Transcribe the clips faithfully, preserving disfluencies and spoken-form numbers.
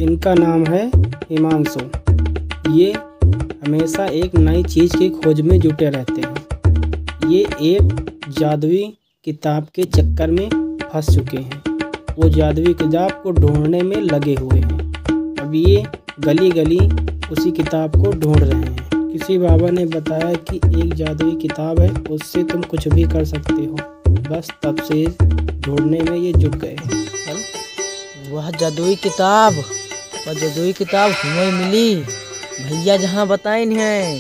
इनका नाम है हिमांशु। ये हमेशा एक नई चीज़ की खोज में जुटे रहते हैं। ये एक जादुई किताब के चक्कर में फंस चुके हैं। वो जादुई किताब को ढूंढने में लगे हुए हैं। अब ये गली गली उसी किताब को ढूंढ रहे हैं। किसी बाबा ने बताया कि एक जादुई किताब है, उससे तुम कुछ भी कर सकते हो। बस तब से ढूंढने में ये जुट गए हैं। वह जादुई किताब वह जादुई किताब हमें मिली, भैया जहाँ बताए नहीं है।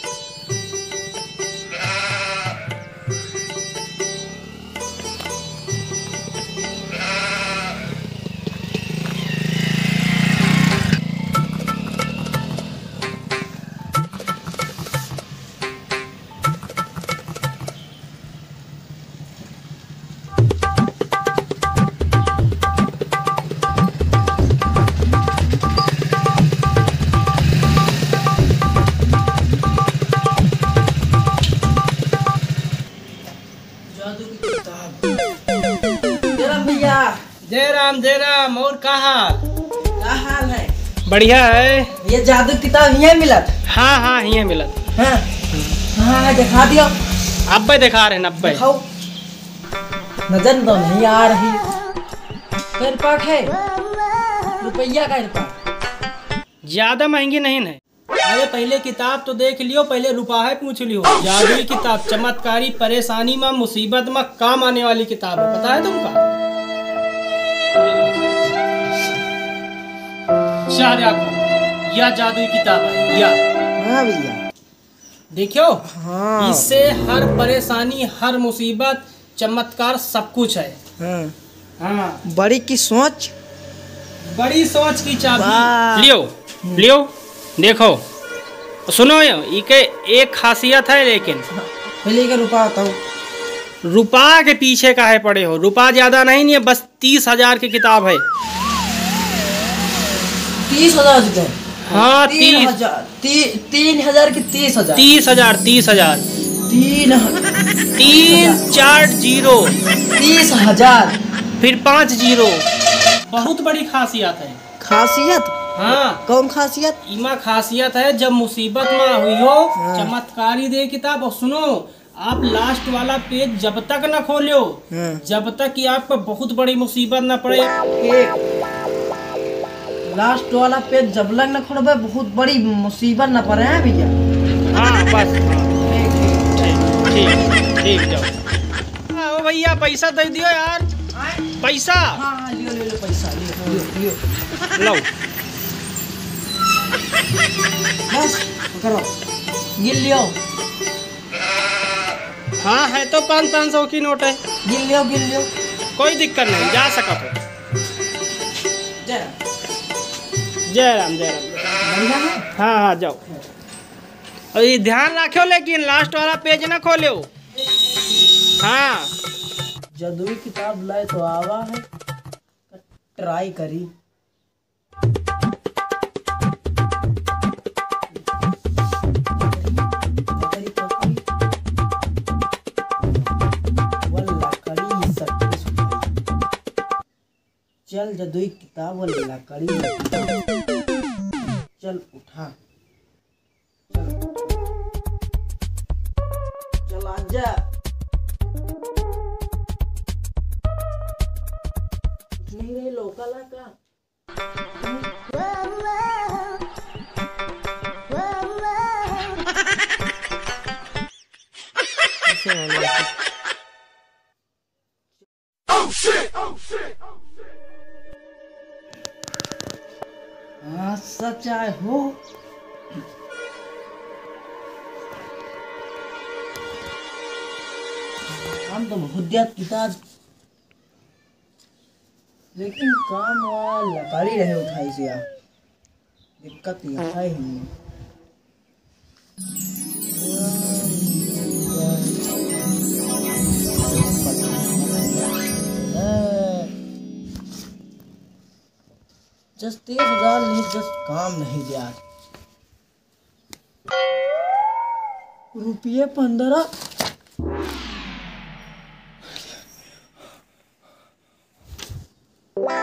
जय राम जय राम। और का हाल क्या हाल है? बढ़िया है। ये जादू किताब यहाँ मिलत? हाँ हाँ यहाँ मिलत। हाँ हाँ दिखा दियो। अब्बे दिखा रहे नब्बे। दिखाओ। नजर तो नहीं आ रही। कैर पाक है रुपया कैर पाक? ज्यादा महंगी नहीं है। अरे पहले किताब तो देख लियो, पहले रुपया पूछ लियो। जादुई किताब, चमत्कारी, परेशानी में मुसीबत में काम आने वाली किताब है। पता है तुमका? यह जादुई किताब है। या हाँ भैया देखियो। हाँ। इससे हर परेशानी, हर मुसीबत, चमत्कार सब कुछ है। हाँ। हाँ। बड़ी की सोच, बड़ी सोच की चाबी। लियो लियो देखो सुनो। इके एक खासियत है, लेकिन पहले का रुपया बताओ। रुपया के पीछे काहे पड़े हो? रुपया ज्यादा नहीं है, बस तीस हजार की किताब है। तीस हजार रुपये? हाँ तीन तीस हजार ती, तीन हजार की तीस हजार तीस हजार तीस हजार तीन तीन चार जीरो तीस हजार फिर पाँच जीरो। बहुत बड़ी खासियत है। खासियत? हाँ। कौन खासियत? इमा खासियत है, जब मुसीबत में हुई हो चमत्कारी दे किताब। और सुनो, आप लास्ट वाला पेज जब तक न खोलो, जब तक कि आप पर बहुत बड़ी मुसीबत न पड़े। लास्ट वाला पेज जब लग न खोलबे बहुत बड़ी मुसीबत न पड़े हैं भैया। हाँ बस ठीक ठीक जाओ। हाँ भैया पैसा दे दियो यार। पैसा? हाँ हाँ लियो लियो पैसा लियो लियो लियो लो। बस करो गिन लियो। हाँ है तो पाँच पाँच सौ की नोट है। गिन लियो गिन लियो। कोई दिक्कत नहीं, जा सका तो। जय जय राम जय राम। बढ़िया है। हाँ हाँ जाओ। और ये ध्यान रखो, लेकिन लास्ट वाला पेज ना खोलो। हाँ। जादुई किताब लाए तो आवा है, ट्राई करी। चल जादुई किताब वाली लकड़ी, चल उठा, चल चल आजा। नहीं रही लोकल का। हाँ सच आए हो। हम तो बहुत ज्यादा किताब, लेकिन काम वाला लकड़ी रहे उठाई से यार, दिक्कत यह है ही। जस्ट तीस हजार नहीं, जस्ट काम नहीं दिया। रुपये पंद्रह Wow.